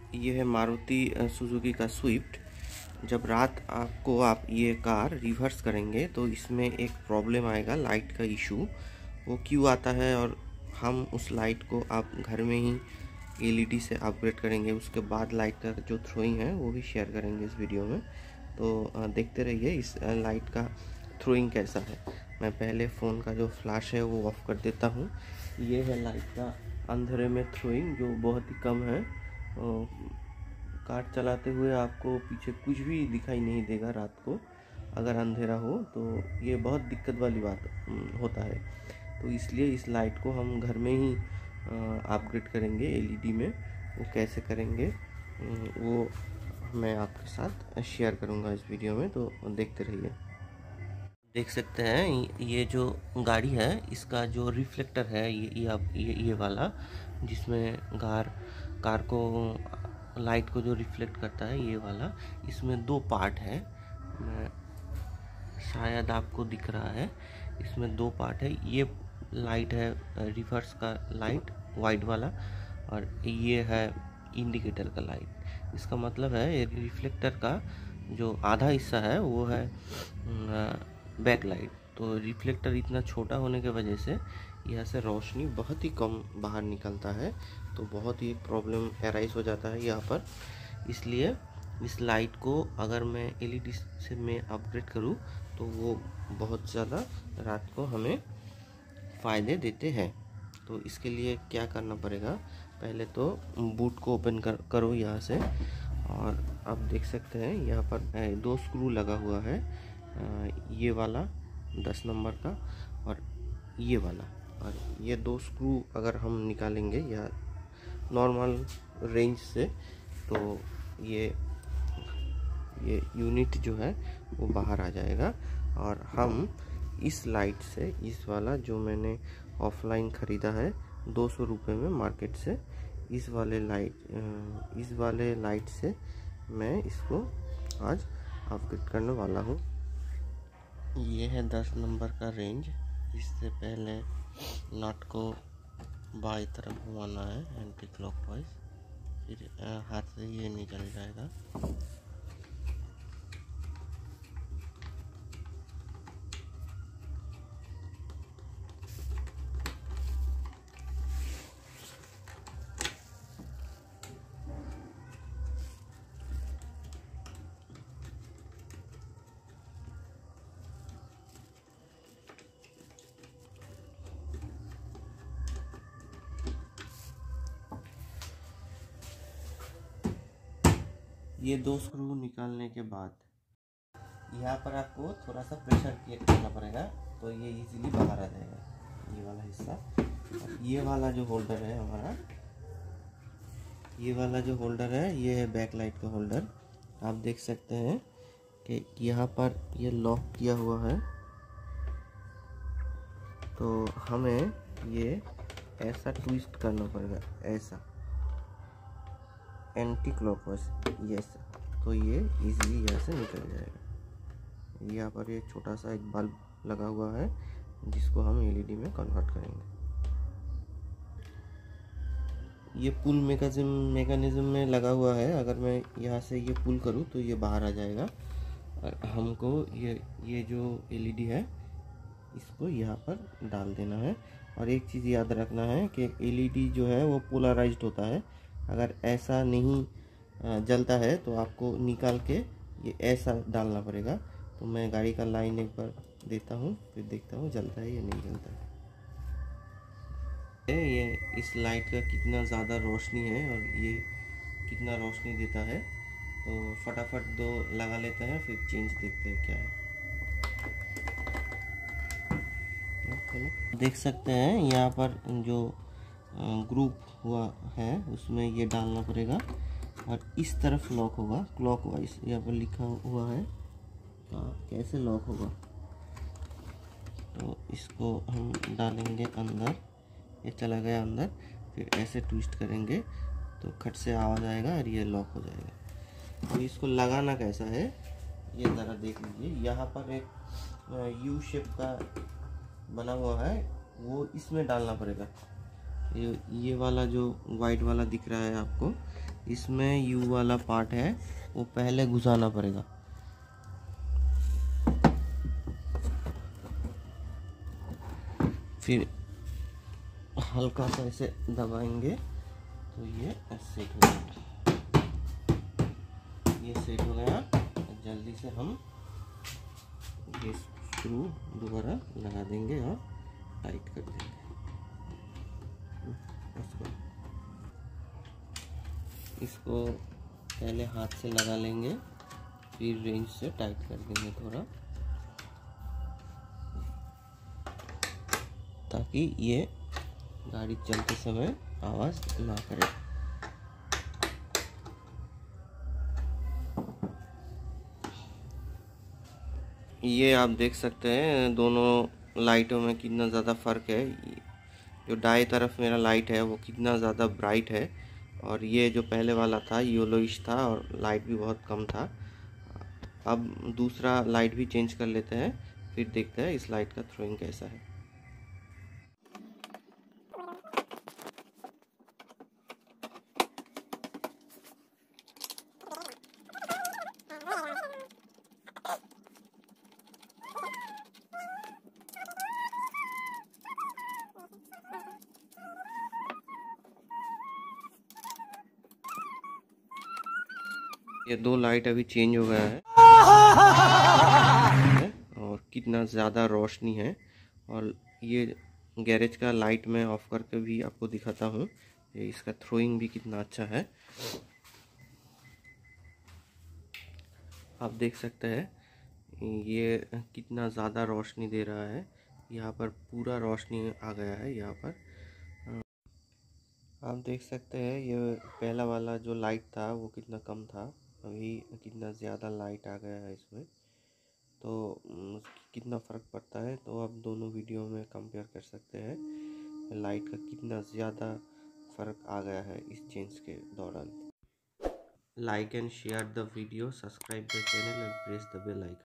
ये है मारुति सुजुकी का स्विफ्ट। जब रात आप ये कार रिवर्स करेंगे तो इसमें एक प्रॉब्लम आएगा, लाइट का इशू। वो क्यों आता है और हम उस लाइट को आप घर में ही एलईडी से अपग्रेड करेंगे, उसके बाद लाइट का जो थ्रोइंग है वो भी शेयर करेंगे इस वीडियो में। तो देखते रहिए इस लाइट का थ्रोइंग कैसा है। मैं पहले फ़ोन का जो फ्लैश है वो ऑफ़ कर देता हूँ। ये है लाइट का अंधेरे में थ्रोइंग, जो बहुत ही कम है। कार चलाते हुए आपको पीछे कुछ भी दिखाई नहीं देगा रात को, अगर अंधेरा हो तो ये बहुत दिक्कत वाली बात होता है। तो इसलिए इस लाइट को हम घर में ही अपग्रेड करेंगे एलईडी में। वो कैसे करेंगे वो मैं आपके साथ शेयर करूंगा इस वीडियो में, तो देखते रहिए। देख सकते हैं ये जो गाड़ी है इसका जो रिफ्लेक्टर है ये वाला, जिसमें कार को लाइट को जो रिफ्लेक्ट करता है, ये वाला। इसमें दो पार्ट है, शायद आपको दिख रहा है। इसमें दो पार्ट है। ये लाइट है रिवर्स का लाइट, वाइट वाला, और ये है इंडिकेटर का लाइट। इसका मतलब है रिफ्लेक्टर का जो आधा हिस्सा है वो है बैक लाइट। तो रिफ्लेक्टर इतना छोटा होने की वजह से यहाँ से रोशनी बहुत ही कम बाहर निकलता है, तो बहुत ही प्रॉब्लम एराइज हो जाता है यहाँ पर। इसलिए इस लाइट को अगर मैं एलईडी से मैं अपग्रेड करूँ तो वो बहुत ज़्यादा रात को हमें फ़ायदे देते हैं। तो इसके लिए क्या करना पड़ेगा, पहले तो बूट को ओपन करो यहाँ से, और आप देख सकते हैं यहाँ पर दो स्क्रू लगा हुआ है, ये वाला 10 नंबर का और ये वाला। और ये दो स्क्रू अगर हम निकालेंगे या नॉर्मल रेंज से, तो ये यूनिट जो है वो बाहर आ जाएगा। और हम इस लाइट से, इस वाला जो मैंने ऑफलाइन ख़रीदा है 200 रुपये में मार्केट से, इस वाले लाइट से मैं इसको आज अपग्रेड करने वाला हूँ। ये है 10 नंबर का रेंज। इससे पहले नट को बाई तरफ घुमाना है एंटी क्लॉकवाइज, फिर हाथ से ये निकल जाएगा। ये दो स्क्रू निकालने के बाद यहाँ पर आपको थोड़ा सा प्रेशर क्रिएट करना पड़ेगा, तो ये इजीली बाहर आ जाएगा ये वाला हिस्सा। और ये वाला जो होल्डर है हमारा, ये वाला जो होल्डर है ये है बैक लाइट का होल्डर। आप देख सकते हैं कि यहाँ पर ये लॉक किया हुआ है, तो हमें ये ऐसा ट्विस्ट करना पड़ेगा, ऐसा एंटी क्लॉकवाइज, ये तो ये इजीली यहाँ से निकल जाएगा। यहाँ पर ये छोटा सा एक बल्ब लगा हुआ है जिसको हम एलईडी में कन्वर्ट करेंगे। ये पुल मैकेनिज्म में लगा हुआ है, अगर मैं यहाँ से ये पुल करूँ तो ये बाहर आ जाएगा। और हमको ये जो एलईडी है इसको यहाँ पर डाल देना है। और एक चीज़ याद रखना है कि एलईडी जो है वो पोलराइज्ड होता है। अगर ऐसा नहीं जलता है तो आपको निकाल के ये ऐसा डालना पड़ेगा। तो मैं गाड़ी का लाइन एक बार देता हूँ, फिर देखता हूँ जलता है या नहीं जलता है। ये इस लाइट का कितना ज़्यादा रोशनी है और ये कितना रोशनी देता है, तो फटाफट दो लगा लेते हैं, फिर चेंज देखते हैं क्या है। देख सकते हैं यहाँ पर जो ग्रुप हुआ है उसमें ये डालना पड़ेगा, और इस तरफ लॉक होगा क्लॉकवाइज, यहाँ पर लिखा हुआ है कैसे लॉक होगा। तो इसको हम डालेंगे अंदर, ये चला गया अंदर, फिर ऐसे ट्विस्ट करेंगे तो खट से आवाज़ आएगा और ये लॉक हो जाएगा। तो इसको लगाना कैसा है ये ज़रा देख लीजिए। यहाँ पर एक यू शेप का बना हुआ है, वो इसमें डालना पड़ेगा। ये वाला जो वाइट वाला दिख रहा है आपको, इसमें यू वाला पार्ट है वो पहले घुसाना पड़ेगा। फिर हल्का सा ऐसे दबाएंगे तो ये सेट हो जाएगा। ये सेट हो गया। जल्दी से हम ये स्क्रू दोबारा लगा देंगे और टाइट कर देंगे इसको पहले हाथ से लगा लेंगे, फिर रेंच से टाइट कर देंगे थोड़ा, ताकि ये गाड़ी चलते समय आवाज़ ना करे। ये आप देख सकते हैं दोनों लाइटों में कितना ज़्यादा फ़र्क है। जो दाएं तरफ मेरा लाइट है वो कितना ज़्यादा ब्राइट है, और ये जो पहले वाला था येलोइश था और लाइट भी बहुत कम था। अब दूसरा लाइट भी चेंज कर लेते हैं, फिर देखते हैं इस लाइट का थ्रोइंग कैसा है। ये दो लाइट अभी चेंज हो गया है और कितना ज़्यादा रोशनी है। और ये गैरेज का लाइट मैं ऑफ करके भी आपको दिखाता हूँ, इसका थ्रोइंग भी कितना अच्छा है। आप देख सकते हैं ये कितना ज़्यादा रोशनी दे रहा है। यहाँ पर पूरा रोशनी आ गया है। यहाँ पर आप देख सकते हैं ये पहला वाला जो लाइट था वो कितना कम था, अभी कितना ज़्यादा लाइट आ गया है इसमें। तो कितना फ़र्क पड़ता है तो आप दोनों वीडियो में कंपेयर कर सकते हैं लाइट का कितना ज़्यादा फ़र्क आ गया है इस चेंज के दौरान। Like and share the video, subscribe the channel and press the bell icon.